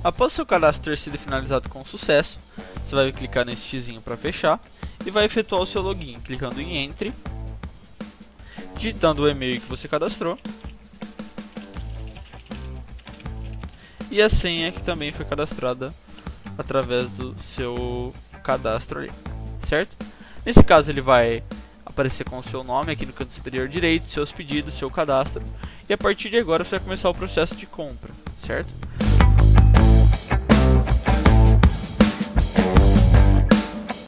Após seu cadastro ter sido finalizado com sucesso, você vai clicar nesse xizinho para fechar e vai efetuar o seu login, clicando em Entre, digitando o e-mail que você cadastrou e a senha que também foi cadastrada através do seu cadastro ali, certo? Nesse caso ele vai aparecer com o seu nome aqui no canto superior direito, seus pedidos, seu cadastro, e a partir de agora você vai começar o processo de compra, certo?